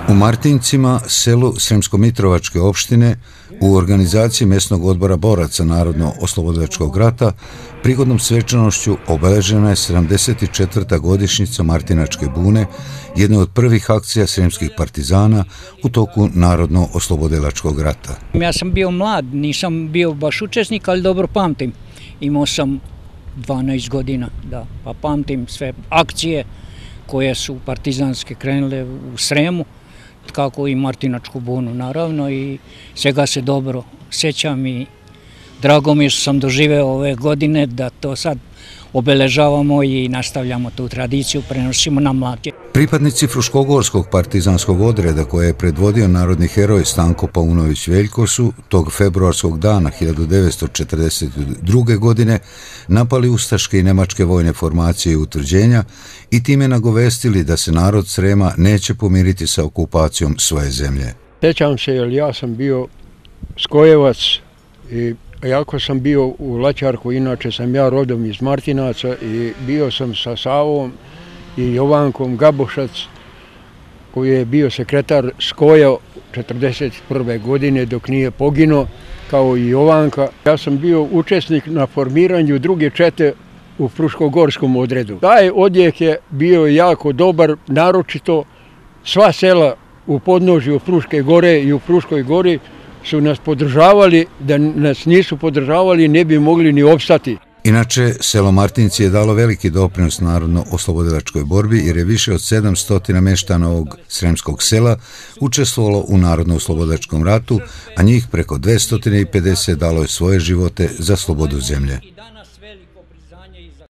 U Martincima, selu Sremsko-Mitrovačke opštine, u organizaciji mesnog odbora boraca Narodno-oslobodilačkog rata, prigodnom svečanošću obeležena je 74. godišnjica Martinačke bune, jedne od prvih akcija sremskih partizana u toku Narodno-oslobodilačkog rata. Ja sam bio mlad, nisam bio baš učesnik, ali dobro pamtim. Imao sam 12 godina, da, pa pamtim sve akcije koje su partizanske krenule u Sremu, kako i Martinačku bunu naravno, i svega se dobro sjećam i drago mi je što sam doživeo ove godine da to sad obeležavamo i nastavljamo tu tradiciju, prenosimo na mlađe. Pripadnici Fruškogorskog partizanskog odreda koje je predvodio narodni heroj Stanko Paunović Veljko su tog februarskog dana 1942. godine napali ustaške i nemačke vojne formacije i utvrđenja i time nagovestili da se narod Srema neće pomiriti sa okupacijom svoje zemlje. Sjećam se jer ja sam bio skojevac i jako sam bio u Laćarku, inače sam ja rodom iz Martinaca i bio sam sa Savom i Jovankom Gabošac koji je bio sekretar Skoja 1941. godine dok nije poginuo, kao i Jovanka. Ja sam bio učesnik na formiranju druge čete u Fruškogorskom odredu. Taj odjek je bio jako dobar, naročito sva sela u podnožju Fruške gore i u Fruškoj gori su nas podržavali, da nas nisu podržavali ne bi mogli ni opstati. Inače, selo Martinci je dalo veliki doprinos narodno-oslobodilačkoj borbi jer je više od 700 meštana ovog sremskog sela učestvovalo u narodno-oslobodilačkom ratu, a njih preko 250 dalo je svoje živote za slobodu zemlje.